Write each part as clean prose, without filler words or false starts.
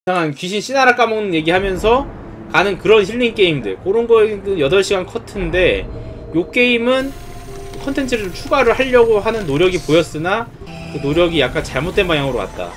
이상한 귀신 씨나라 까먹는 얘기하면서 가는 그런 힐링 게임들, 그런 거 8시간 커트인데, 요 게임은 컨텐츠를 추가를 하려고 하는 노력이 보였으나 그 노력이 약간 잘못된 방향으로 왔다.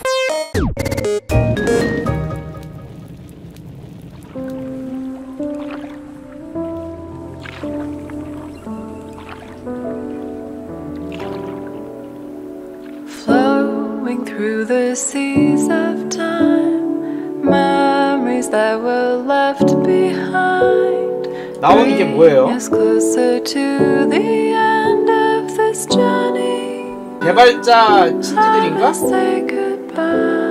Flowing through the seas of time, memories that were left behind. 나오는 게 뭐예요? Closer to the end of this journey. 개발자 친지들인가? Say goodbye.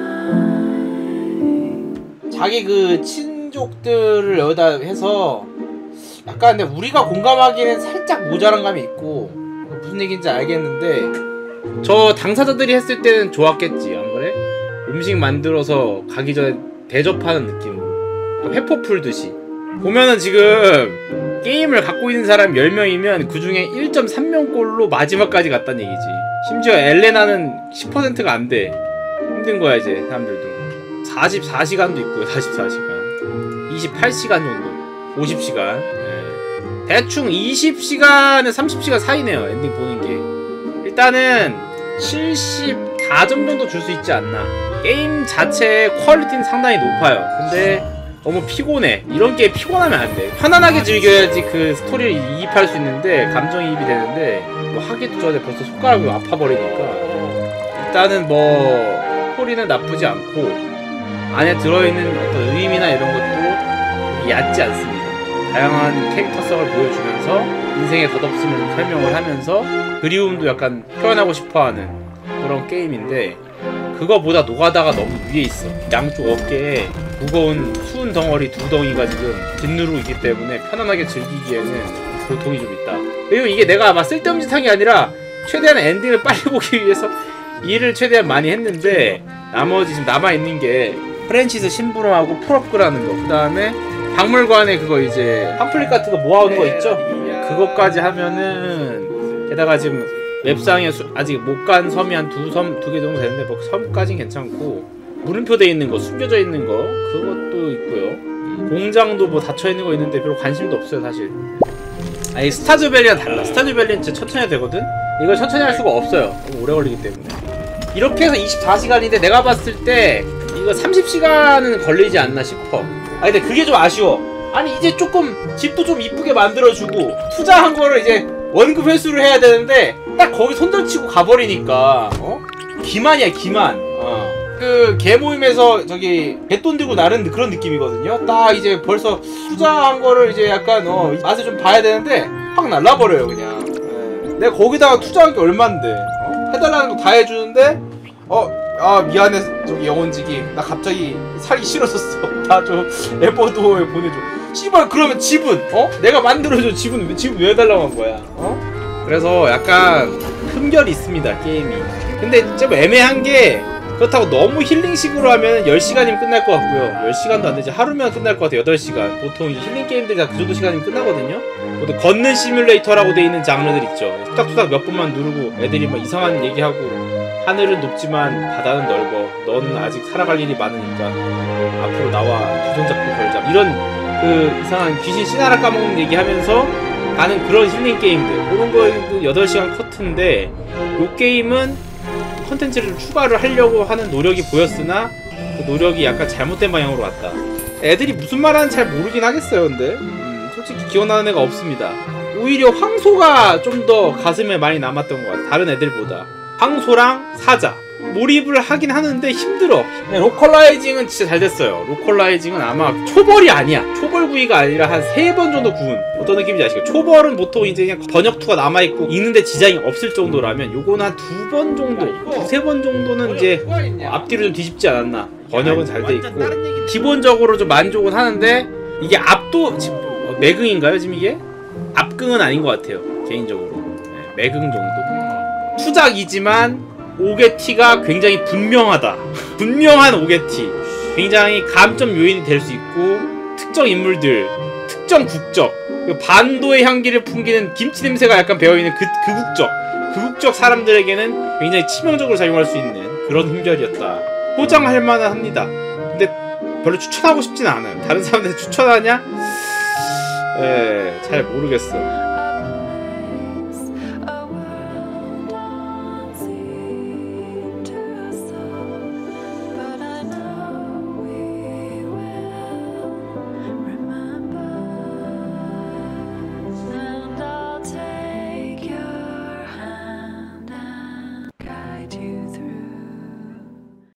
자기 그 친족들을 여기다 해서 약간 근데 우리가 공감하기에는 살짝 모자란 감이 있고, 무슨 얘기인지 알겠는데 저 당사자들이 했을 때는 좋았겠지, 안 그래? 음식 만들어서 가기 전에 대접하는 느낌으로 회포 풀듯이. 보면은 지금 게임을 갖고 있는 사람 10명이면 그 중에 1.3명꼴로 마지막까지 갔단 얘기지. 심지어 엘레나는 10%가 안 돼. 힘든 거야 이제 사람들도. 44시간도 있고요. 44시간 28시간 정도, 50시간. 네. 대충 20시간에 30시간 사이네요, 엔딩 보는 게. 일단은 74점 정도 줄 수 있지 않나. 게임 자체의 퀄리티는 상당히 높아요. 근데 너무 피곤해. 이런 게임 피곤하면 안 돼. 편안하게 즐겨야지 그 스토리를 이입할 수 있는데, 감정이입이 되는데, 뭐 하기도 전에 벌써 손가락이 아파버리니까. 일단은 뭐 스토리는 나쁘지 않고 안에 들어있는 어떤 의미나 이런 것도 얕지 않습니다. 다양한 캐릭터성을 보여주면서 인생의 덧없음을 설명을 하면서 그리움도 약간 표현하고 싶어하는 그런 게임인데, 그거보다 노가다가 너무 위에 있어. 양쪽 어깨에 무거운 수은 덩어리 2덩이가 지금 뒷누르고 있기 때문에 편안하게 즐기기에는 고통이 좀 있다. 그리고 이게 내가 아마 쓸데없는 짓 한 게 아니라 최대한 엔딩을 빨리 보기 위해서 일을 최대한 많이 했는데, 나머지 지금 남아있는 게 프랜치스 심부름하고 풀업그라는 거, 그 다음에 박물관에 그거 이제 팜플릿 같은 거 모아온 거 있죠? 그것까지 하면은, 게다가 지금 맵상에 아직 못 간 섬이 한 두 개 정도 되는데, 뭐 섬까진 괜찮고, 물음표 돼 있는 거, 숨겨져 있는 거, 그것도 있고요. 공장도 뭐 닫혀 있는 거 있는데 별로 관심도 없어요 사실. 아니 스타듀밸리랑 달라. 스타듀밸리는 진짜 천천히 해야 되거든? 이걸 천천히 할 수가 없어요. 너무 오래 걸리기 때문에. 이렇게 해서 24시간인데 내가 봤을 때 이거 30시간은 걸리지 않나 싶어. 아 근데 그게 좀 아쉬워. 아니 이제 조금 집도 좀 이쁘게 만들어주고 투자한 거를 이제 원금 회수를 해야 되는데 딱 거기 손절치고 가버리니까 기만이야 기만. 그 개모임에서 저기 갯돈 들고 나른 그런 느낌이거든요. 딱 이제 벌써 투자한 거를 이제 약간 맛을 좀 봐야 되는데 확 날라버려요 그냥. 내가 거기다가 투자한 게 얼만데 해달라는 거 다 해주는데 아 미안해 저기 영혼지기 나 갑자기 살기 싫어졌어. 나 좀 에버도어에 보내줘. 씨발 그러면 집은 내가 만들어줘. 집은 왜 해달라고 한 거야? 그래서 약간 흠결이 있습니다 게임이. 근데 좀 애매한 게, 그렇다고 너무 힐링식으로 하면 10시간이면 끝날 것 같고요. 10시간도 안 되지. 하루면 끝날 것 같아요. 8시간. 보통 이제 힐링 게임들이 다 그 정도 시간이면 끝나거든요. 또 걷는 시뮬레이터라고 돼 있는 장르들 있죠. 투닥투닥 몇 번만 누르고 애들이 막 이상한 얘기하고, 하늘은 높지만 바다는 넓어. 너는 아직 살아갈 일이 많으니까 앞으로 나와 두 손 잡고 걸자. 이런 그 이상한 귀신 씨나라 까먹는 얘기하면서 가는 그런 힐링 게임들. 그런 거 8시간 커트인데, 요 게임은 컨텐츠를 추가를 하려고 하는 노력이 보였으나 그 노력이 약간 잘못된 방향으로 왔다. 애들이 무슨 말하는지 잘 모르긴 하겠어요. 근데 솔직히 기억나는 애가 없습니다. 오히려 황소가 좀 더 가슴에 많이 남았던 것 같아. 다른 애들보다. 황소랑 사자 몰입을 하긴 하는데 힘들어. 로컬라이징은 진짜 잘 됐어요. 로컬라이징은 아마 초벌이 아니야. 초벌 구이가 아니라 한 3번 정도 구운. 어떤 느낌인지 아시죠? 초벌은 보통 이제 그냥 번역투가 남아있고 읽는데 지장이 없을 정도라면, 요거는 한 2번 정도, 2~3번 정도는 이제 앞뒤로 좀 뒤집지 않았나. 번역은 잘 돼 있고 기본적으로 좀 만족은 하는데, 이게 앞도 지금 매긍인가요 지금 이게? 앞긍은 아닌 것 같아요 개인적으로. 매긍 정도. 투작이지만 오게티가 굉장히 분명하다. 분명한 오게티. 굉장히 감점 요인이 될 수 있고, 특정 인물들, 특정 국적, 반도의 향기를 풍기는 김치 냄새가 약간 배어있는 그 국적 사람들에게는 굉장히 치명적으로 작용할 수 있는 그런 흠결이었다. 포장할 만은 합니다. 근데 별로 추천하고 싶진 않아요. 다른 사람들 추천하냐? 예, 잘 모르겠어.